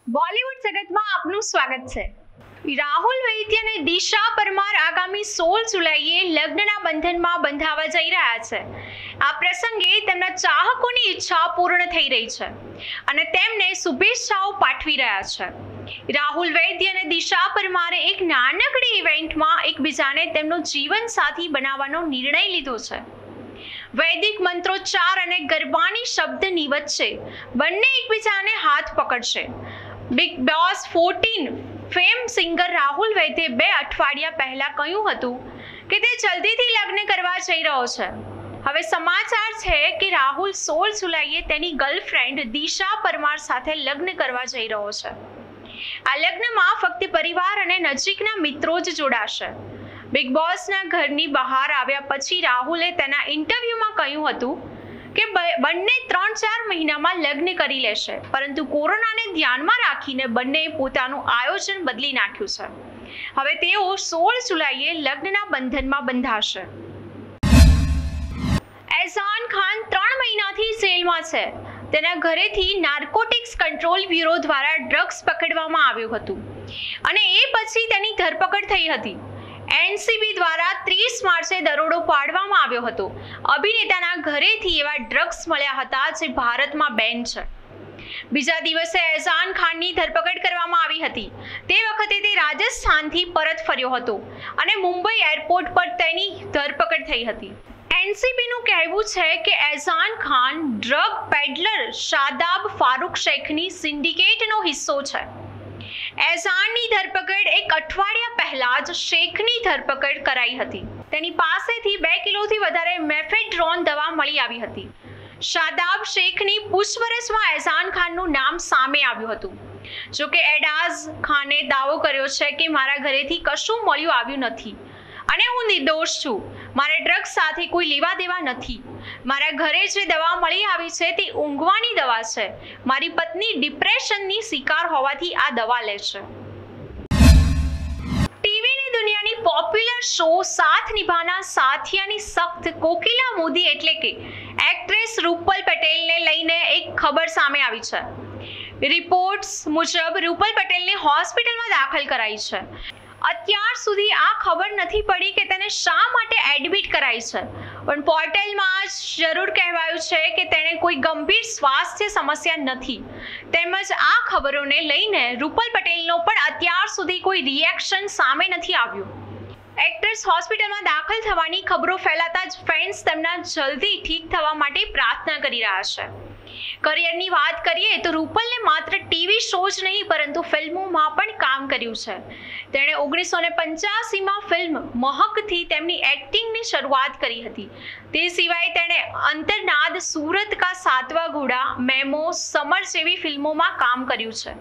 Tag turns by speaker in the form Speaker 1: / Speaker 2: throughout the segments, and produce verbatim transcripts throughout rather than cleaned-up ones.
Speaker 1: બોલિવૂડ જગતમાં આપનું સ્વાગત છે। રાહુલ વૈદ્ય અને દિશા પરમાર આગામી સોળ જુલાઈએ લગ્નના બંધનમાં બંધાવા જઈ રહ્યા છે। આ પ્રસંગે તેમના ચાહકોની ઈચ્છા પૂર્ણ થઈ રહી છે અને તેમને શુભેચ્છાઓ પાઠવી રહ્યા છે। રાહુલ વૈદ્ય અને દિશા પરમારે એક નાનકડી ઇવેન્ટમાં એકબીજાને તેમનો જીવનસાથી બનાવવાનો નિર્ણય લીધો છે। વૈદિક મંત્રોચ્ચાર અને ગરબાની શબ્દની વચ્ચે બંને એકબીજાને હાથ પકડશે। બિગ બોસ ચૌદ ફેમ સિંગર રાહુલ વૈદ્યે બે અઠવાડિયા પહેલા કહ્યું હતું કે તે જલ્દીથી લગ્ન કરવા જઈ રહ્યો છે। હવે સમાચાર છે કે રાહુલ સોળ જુલાઈએ તેની ગર્લફ્રેન્ડ દિશા પરમાર સાથે લગ્ન કરવા જઈ રહ્યો છે। આ લગ્નમાં ફક્ત પરિવાર અને નજીકના મિત્રો જ જોડાશે। બિગ બોસના ઘરની બહાર આવ્યા પછી રાહુલે તેના ઇન્ટરવ્યુમાં કહ્યું હતું કે બંને ત્રણ ચાર મહિનામાં લગ્ન કરી લેશે, પરંતુ કોરોનાને ધ્યાનમાં રાખીને બંને પોતાનું આયોજન બદલી નાખ્યું છે। હવે તેઓ સોળ જુલાઈએ લગ્નના બંધનમાં બંધાશે। એહસાન ખાન ત્રણ મહિનાથી જેલમાં છે। તેના ઘરેથી નાર્કોટિક્સ કંટ્રોલ બ્યુરો દ્વારા ડ્રગ્સ પકડવામાં આવ્યું હતું અને એ પછી તેની ધરપકડ થઈ હતી। એનસીબી દ્વારા ત્રીસ માર્ચે દરોડો પાડવામાં આવ્યો હતો। અભિનેતાના ઘરેથી એવા ડ્રગ્સ મળ્યા હતા જે ભારતમાં બેન છે। બીજા દિવસે એહસાન ખાનની ધરપકડ કરવામાં આવી હતી। તે વખતે તે રાજસ્થાનથી પરત ફર્યો હતો અને મુંબઈ એરપોર્ટ પર તેની ધરપકડ થઈ હતી। એનસીબીનું કહેવું છે કે એહસાન ખાન ડ્રગ પેડલર શાદાબ ફારૂક શેખની સિન્ડિકેટનો હિસ્સો છે। એહસાનની ધરપકડ એક અઠવાડિયા પહેલા જ શેખની ધરપકડ કરાઈ હતી। તેની પાસેથી બે કિલોથી વધારે મેફેડ્રોન દવા મળી આવી હતી। શાદાબ શેખની પૂછપરછમાં એહસાન ખાનનું નામ સામે આવ્યું હતું। જોકે એડાઝ ખાને દાવો કર્યો છે કે મારા ઘરેથી કશું મળ્યું આવ્યું નથી અને હું નિર્દોષ છું। મારે ડ્રગ્સ સાથે કોઈ લેવા દેવા નથી। મારા ઘરે જે દવા મળી આવી છે તે ઊંઘવાની દવા છે। મારી પત્ની ડિપ્રેશનની શિકાર હોવાથી આ દવા લે છે। ટીવીની દુનિયાની પોપ્યુલર શો સાથ નિભાના સાથિયાની સખ્ત કોકિલા મોદી એટલે કે એક્ટ્રેસ રૂપલ પટેલને લઈને એક ખબર સામે આવી છે। રિપોર્ટ્સ મુજબ રૂપલ પટેલને હોસ્પિટલમાં દાખલ કરાઈ છે। અત્યાર સુધી આ ખબર નથી પડી કે તેને શા માટે એડમિટ કરાઈ છે, પણ પોર્ટલમાં જરૂર કહેવાયું છે કે તેને કોઈ ગંભીર સ્વાસ્થ્ય સમસ્યા નથી। તેમજ આ ખબરોને લઈને રૂપલ પટેલનો પણ અત્યાર સુધી કોઈ રિએક્શન સામે નથી આવ્યું। એક્ટ્રેસ હોસ્પિટલમાં દાખલ થવાની ખબરો ફેલાતા જ ફેન્સ તેમના જલ્દી ઠીક થવા માટે પ્રાર્થના કરી રહ્યા છે। કરિયરની વાત કરીએ તો રૂપલને માત્ર ટીવી શો જ નહીં પરંતુ ફિલ્મોમાં પણ કામ કર્યું છે। તેણે ઓગણીસો ને પંચ્યાસીમાં ફિલ્મ મહકથી તેમની એક્ટિંગની શરૂઆત કરી હતી। તે સિવાય તેણે અંતરનાદ, સુરત કા સાતવા ઘોડા, મેમો, સમર જેવી ફિલ્મોમાં કામ કર્યું છે।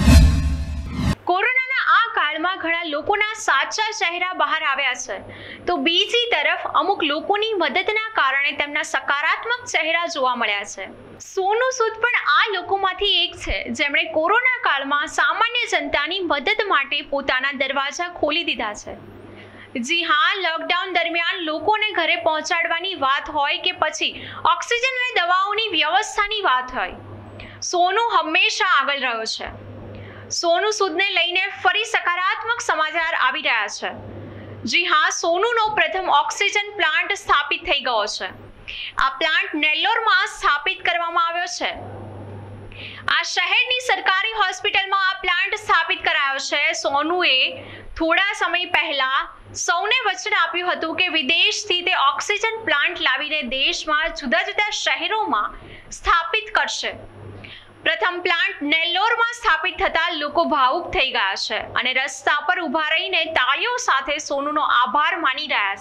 Speaker 1: કોરોનાના આ કાળમાં ઘણા લોકોના સાચા ચહેરા બહાર આવ્યા છે, તો બીજી તરફ અમુક લોકોની મદદના કારણે તેમના સકારાત્મક ચહેરા જોવા મળ્યા છે। સોનુ સૂદ પણ આ લોકોમાંથી એક છે જેમણે કોરોના કાળમાં સામાન્ય જનતાની મદદ માટે પોતાના દરવાજા ખોલી દીધા છે। જી હા, લોકડાઉન દરમિયાન લોકોને ઘરે પહોંચાડવાની વાત હોય કે પછી ઓક્સિજન અને દવાઓની વ્યવસ્થાની વાત હોય, સોનુ હંમેશા આગળ રહ્યો છે। સોનુ સૂદને લઈને ફરી સકારાત્મક સમાચાર આવી રહ્યા છે। જી હા, સોનુનો પ્રથમ ઓક્સિજન પ્લાન્ટ સ્થાપિત થઈ ગયો છે। આ પ્લાન્ટ નેલ્લોરમાં સ્થાપિત કરવામાં આવ્યો છે। આ શહેરની સરકારી હોસ્પિટલમાં આ પ્લાન્ટ સ્થાપિત કરાયો છે। સોનુએ થોડા સમય પહેલા સૌને વચન આપ્યું હતું કે વિદેશથી તે ઓક્સિજન પ્લાન્ટ લાવીને દેશમાં જુદા જુદા શહેરોમાં સ્થાપિત કરશે। પ્રથમ પ્લાન્ટ નેલ્લોરમાં સ્થાપિત થતા લોકો ભાવુક થઈ ગયા છે અને રસ્તા પર ઊભા રહીને તાળીઓ સાથે સોનુનો આભાર માની રહ્યા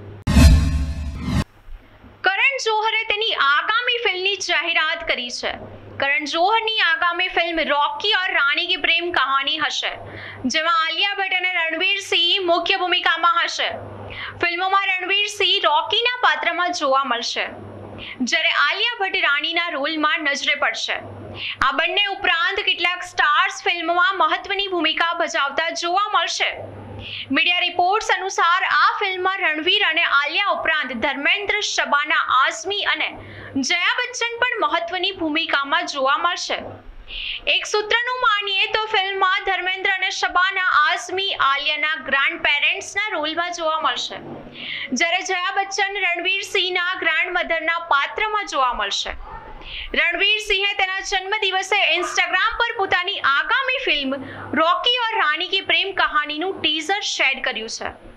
Speaker 1: છે। કરણ જોહરે તેની આગામી ફિલ્મની જાહેરાત કરી છે। કરણ જોહરની આગામી ફિલ્મ રોકી और રાણી की પ્રેમ કહાની હશે, જેમાં આલિયા ભટ્ટ અને રણવીર સિંહ મુખ્ય ભૂમિકામાં હશે। ફિલ્મોમાં રણવીર સિંહ રોકીના પાત્રમાં જોવા મળશે, જ્યારે આલિયા ભટ્ટ રાણીના રોલમાં નજરે પડશે। આ બંને ઉપરાંત કેટલાક સ્ટાર્સ ફિલ્મમાં મહત્વની ભૂમિકા ભજવતા જોવા મળશે। મીડિયા રિપોર્ટ્સ અનુસાર આ ફિલ્મમાં રણવીર અને આલિયા ઉપરાંત ધર્મેન્દ્ર, શબાના આઝમી અને જયા બચ્ચન પણ મહત્વની ભૂમિકામાં જોવા મળશે। એક સૂત્રનું માનીએ તો ફિલ્મમાં ધર્મેન્દ્ર અને શબાના આઝમી આલિયાના ગ્રાન્ડ પેરેન્ટ્સના રોલમાં જોવા મળશે, જ્યારે જયા બચ્ચન રણવીર સિંહના ગ્રાન્ડ મધરના પાત્રમાં જોવા મળશે. રણવીર સિંહે તેના જન્મદિવસે ઇન્સ્ટાગ્રામ પર પોતાની આગામી ફિલ્મ રોકી ઓર રાની કી પ્રેમ કહાનીનું ટીઝર શેર કર્યું છે.